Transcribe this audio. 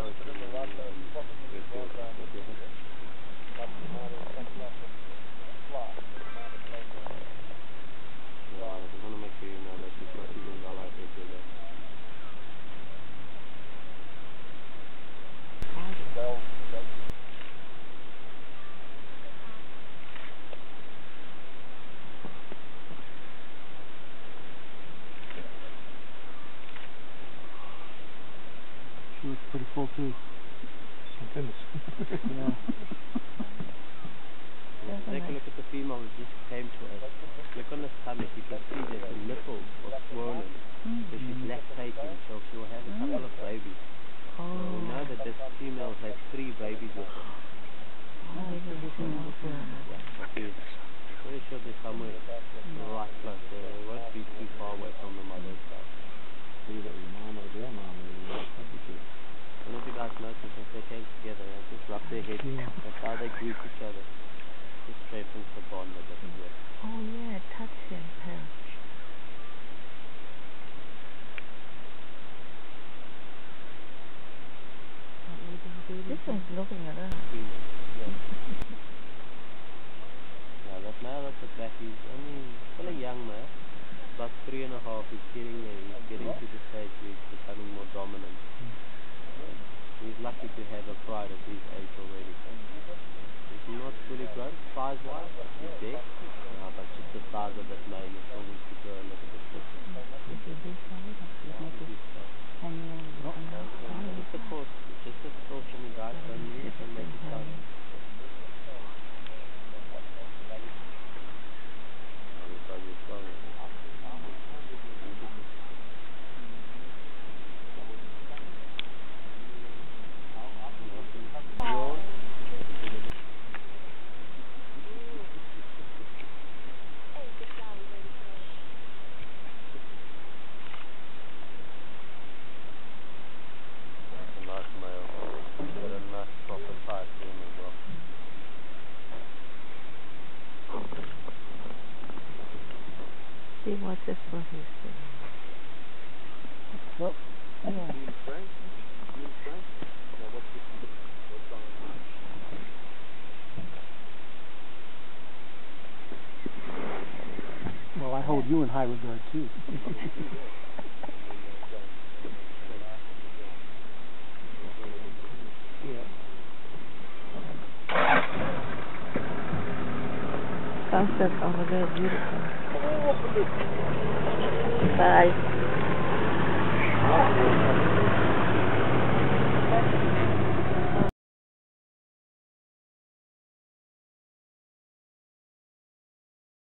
just want to make sure you know that you've got even well out there today. She looks pretty full too. Yeah. Take a look at the female that just came to us. Look on the stomach, you can see that the nipples are swollen. So she's lactating, so she will have a couple of babies. So we know that this female has 3 babies with her. Yeah, but we're pretty sure they're somewhere right close. They won't be too far away from the mother itself. See that your mom or their mom is. I don't know if you guys notice as they came together, they just rub their heads. Yeah. That's how they greet each other. Just strengthens the bond a bit as well. Oh yeah, touching her. This one's looking at us. Yeah, that male at the back, he's only still a young male. About 3.5, he's getting there. He's getting to the stage where he's becoming more dominant. He's lucky to have a pride at his age already. He's not fully grown size-wise, but he's there. But just the size of that male, he still needs to grow a little bit quicker. Just a caution, you guys. Don't move, don't make it sound. That's a nice male. Got a nice proper size to him as well. He watches what he's doing. Well, yeah. Well, I hold you in high regard too. Yeah. Sunset over there, beautiful. Bye.